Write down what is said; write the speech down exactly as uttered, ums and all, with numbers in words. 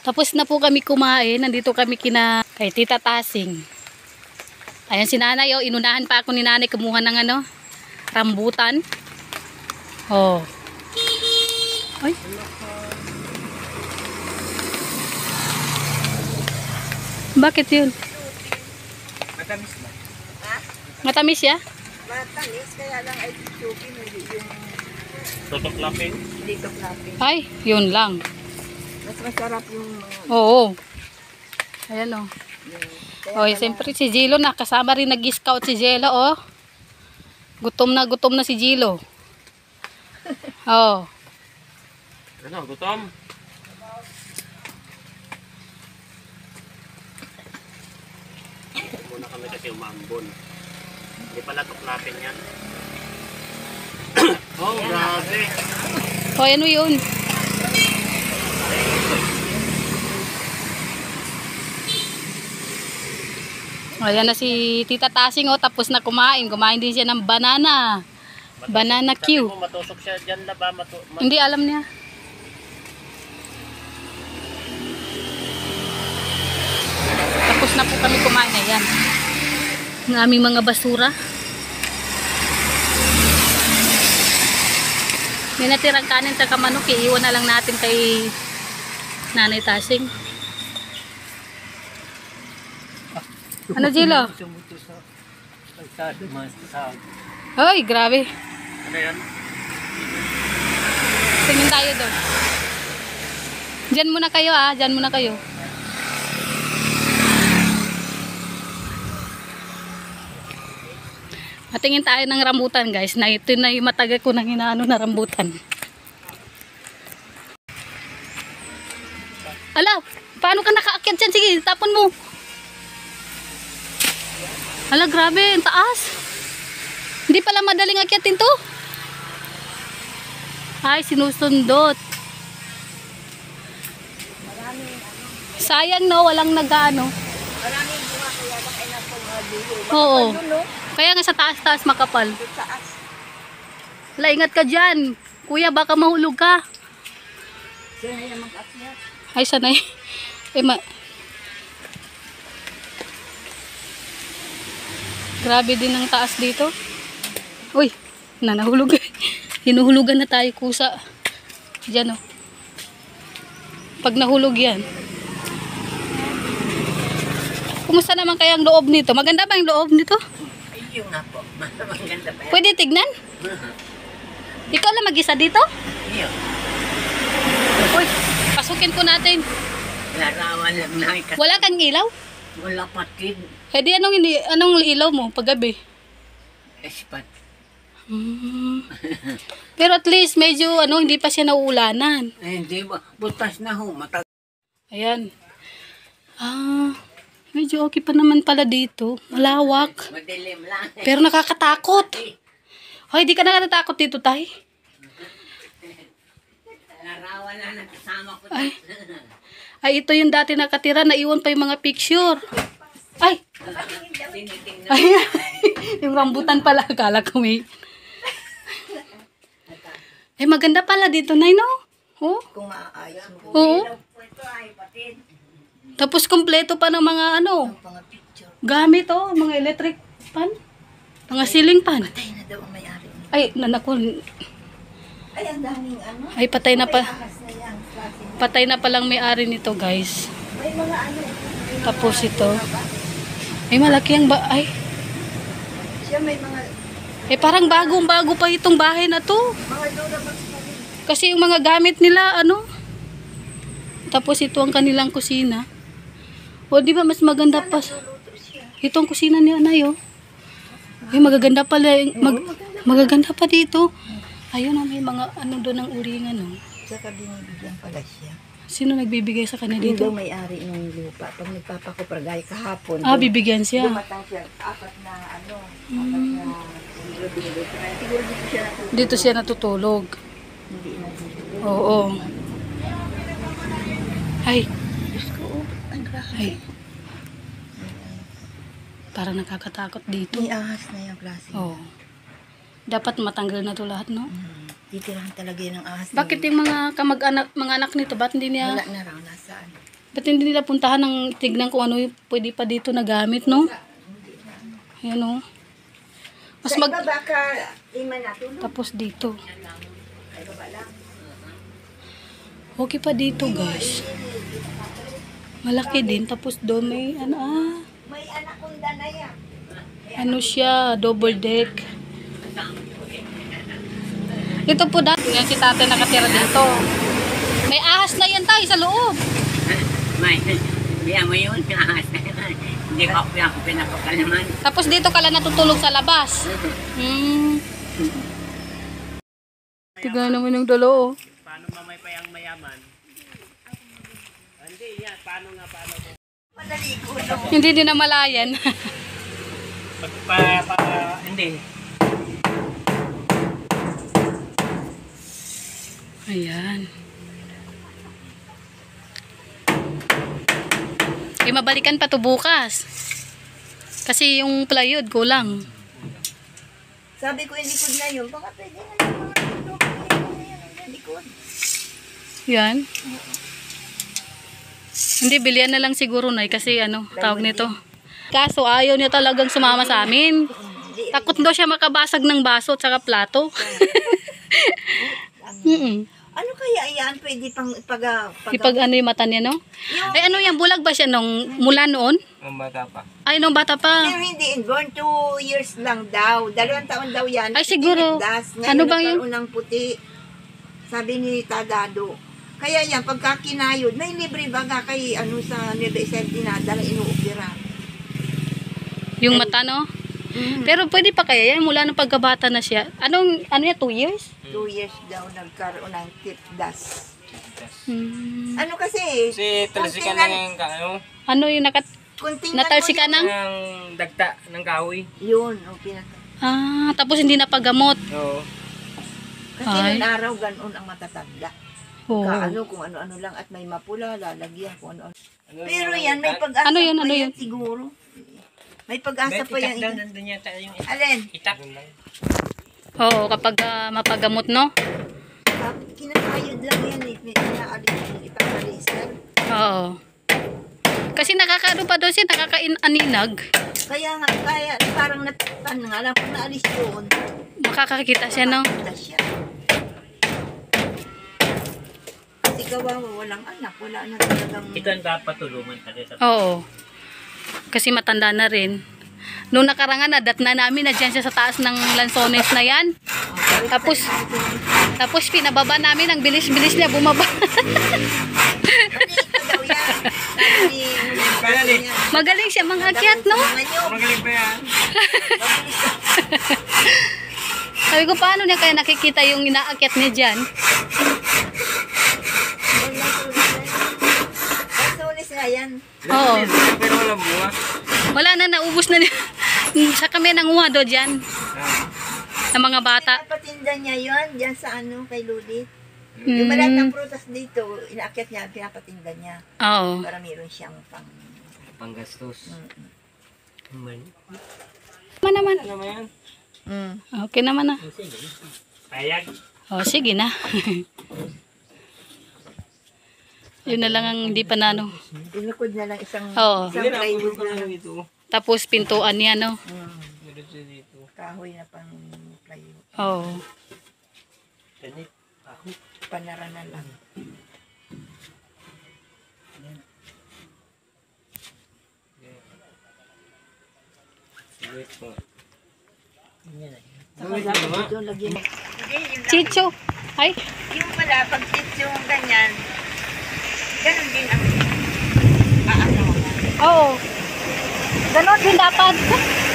Tapos na po kami kumain. Nandito kami kina kay Tita Tasing. Ayan si nanay, oh. Inunahan pa ako ni nanay kumuha ng ano, rambutan. Oh. Ay. Bakit yun? Matamis ba? Ha? Matamis ya? Matamis, kaya lang ay tubig, hindi yung Totoklapin? hindi toklapin. Ay, yun lang. Mas masarap yung Oo. Ayan o. Oh. Oy, siyempre si Jilo na. Kasama rin nag-scout si Jelo, oh. Gutom na gutom na si Jilo. Oh. Ano, gutom? Muna kami kasi umambon. Hindi pala tuklapin yan. Oh, grabe. O, ano yun? Ayan na si Tita Tasing, oh. Tapos na kumain. Kumain din siya ng banana. Banana Q. Sabi mo, matusok siya dyan na ba? Matu mat Hindi alam niya. Tapos na po kami kumain. Ayan. Ang aming mga basura. May natirang kanin sa kamanok. Iiwan na lang natin kay Nanay Tasing. Ano, Jilo? Hoy, grabe. Ano yan? Tingin tayo doon. Diyan muna kayo, ah. Diyan muna kayo. Matingin tayo ng rambutan, guys. Na ito na yung matagal ko nang hinaano na rambutan. Ala, paano ka nakaakyat dyan? Sige, tapon mo. Ala, grabe, ang taas. Hindi pala madaling akyatin to. Ay, sinusundot. Sayang, no? Walang nag-ano. maraming bunga kaya lang ay nasa mga dulo. Oo. Makapal yun, no? Kaya nga sa taas-taas makapal. Sa taas. Wala, ingat ka dyan. Kuya, baka mahulog ka. Siya na yung mag-akyat. Ay, sanay. Eh, ma... Grabe din ang taas dito. Uy, nanahulog. Hinuhulugan na tayo kusa. Diyan, oh. Pag nahulog yan. Kumusta naman kaya ang loob nito? Maganda ba yung loob nito? Ayun nga po. Maganda pa yan. Pwede tignan? Ikaw lang mag-isa dito? Ayun. Uy, pasukin po natin. Larawan lang na. Wala kang ilaw? Wala patid. Eh di anong, hindi, anong ilaw mo paggabi? Espat. Hmm. Pero at least medyo ano, hindi pa siya nauulanan. Eh, hindi ba? Butas na ho. Matag. Ayan. Ah, medyo okay pa naman pala dito. Malawak. Madilim lang. Pero nakakatakot. Hoy, di ka nakakatakot dito, tay? Larawan lang nakasama ko. Ay. Ay, ito yung dati nakatira. Naiwan pa yung mga picture. Ay! Tinitingnan. Ay, yung rambutan pala. Akala ko may... Eh, maganda pala dito, Nay, no? Oh. Kung maayos mo. Oo. Ito ay patid. Tapos kompleto pa ng mga ano, Mga picture. gamit, oh. Mga electric pan. Mga ceiling pan. Patay na daw ang may-ari. Ay, nanako. Ay, ang daming ano. Ay, patay na pa. Ahas na yan. Klase. Patay na palang may-ari nito, guys. May mga ano. Tapos ito. Ay, malaki ang ba... Ay. Siya may mga Eh, parang bagong-bago pa itong bahay na to. mga durabox pa rin. Kasi yung mga gamit nila, ano. Tapos ito ang kanilang kusina. O, di ba mas maganda pa. Luluto siya. Ito ang kusina ni Anay, oh. Ay, magaganda pala. Mag, magaganda pa dito. Ayun, oh, may mga ano doon ang uringan, oh. Saka binibigyan pala siya. Sino nagbibigay sa kanya Yung daw dito? may-ari ng lupa. Pag nagpapakupragay kahapon. Ah, bibigyan siya. Dumatang siya. Apat na ano. Apat na siguro binigay sa kanya. Siguro dito siya natutulog. Dito siya natutulog. Hindi na dito. Oo. Ay, Diyos ko, oh, ang grabe. ay. Parang nakakatakot dito. May ahas na yung klase. Oo. Dapat matanggal na to lahat, no? Hmm. Titirahan talaga yun ng ahas. Bakit yung mga kamag-anak, mga anak nito, ba't hindi niya... Wala na raw nasaan. Ba't hindi nila puntahan ng tignan kung ano yung pwede pa dito na gamit, no? Ayan, oh. Mas Sa mag... iba baka lima na tulog. Tapos dito. Ay, baba lang. Okay pa dito, guys. Malaki din. Tapos doon may, ano, ah. May anaconda na yan. Ano siya, double deck. Ito po dati, yan si tatay nakatira dito. May ahas na yan tayo sa loob. May, hindi mo yun, hindi ko ako pinapakal naman. Tapos dito ka lang natutulog sa labas. Hmm. Tiga naman yung dalo, oh. Paano mamay pa yung mayaman? Hindi, yan. Paano nga, paano? Malaligo lang. Hindi din na malayan. Pag pa, pa, hindi. Ayan. Eh, mabalikan pa to bukas. Kasi yung plywood kulang. Sabi ko yung likod na yun, baka pwede na yung mga tulog. Yung likod. Yan. Hindi, bilian na lang siguro, Nay, kasi ano, tawag nito. Kaso ayaw niya talagang sumama sa amin. Takot daw siya makabasag ng baso at saka plato. Mm-mm. Ano kaya yan? Pwede pang pag... pag, Ipag ano yung mata niya, no? yung, Ay, ano yan, bulag ba siya nung mula noon? Ang bata pa. Ay, nung bata pa. pero hindi inborn, two years lang daw. Dalawang taon daw yan. Ay, siguro. Tinigdas. Ngayon Ano bang yun? nagkaroon ng puti. Sabi ni Tadado. Kaya yan, pagka kinayod, may libre baga kay ano sa Nueva Ecija dinadala, inuupira. Yung mata, no? Mm. Pero pwede pa kaya yan, mula nung pagkabata na siya. Anong, ano yan, two years? Two years daw nagkaroon ng tipdas. Hmm. Ano kasi? Si talsikan kunting lang yung ka- ano, Ano yung nakat... Kunting Natalsikan ng... ng dagta ng kahoy. Yun, o pinaka. Ah, tapos hindi napagamot. Oo. Kasi Ay. noong araw, ganoon ang matatanda. Oo. Kaano, kung ano-ano lang at may mapula, lalagyan kung ano-ano. Ano Pero yung- yan, may pag-asa Ano yun, pa ano yan yun? siguro. May pag-asa Bet, pa itak yan. daw, nandun yata yung itak. Alin? Itak. Oo, kapag ah, mapagamot, no? Ah, kinakayod lang yan eh. May inaalis yung ipag-alisan. Oo. Kasi nakakaano pa daw siya, nakakaaninag. Kaya nga, kaya parang natapan nga lang. Kung naalis yun, Makakakita siya, no? makakita siya. Kasi kawawa, walang anak. Wala na talagang... Ito ang dapat tulungan talaga. Oo. Kasi matanda na rin. Noong nakarangan, nadat na namin na dyan siya sa taas ng lansones na yan. Tapos, tapos pinababa namin, ang bilis-bilis niya bumaba. Ito daw yan. Sabi ni... Kaya ni. Magaling siya mangakyat, no? Magaling pa yan. Sabi ko, paano niya kaya nakikita yung inaakyat niya dyan? Lansones nga yan. Oo. Pero walang bunga. Wala na, naubos na niya. Sa kami nanguha do dyan. Sa mga bata. Pinapatinda niya yun, dyan sa ano, kay Lulit. Yung malat ng prutas dito, inaakyat niya, pinapatinda niya. Oo. Para meron siyang pang... Panggastos. Mm. Man. Tama naman. Ano naman yan? Mm. Okay naman na. Payag. O, sige na. Yun na lang ang hindi pa na, no. Inukod na lang isang, Oo. isang Hindi na, plywood puro na lang dito. Tapos pintuan niya, no. mm, Diretso dito. kahoy na pang plywood. Oo. Tanit. Ako. Panara na lang. Wait po. Saka dapat dito lagyan. Hindi, yun lang. Chicho. Ay. Yung pala, pag tits yung ganyan, ganun din ang paano. Oo. Ganon din dapat.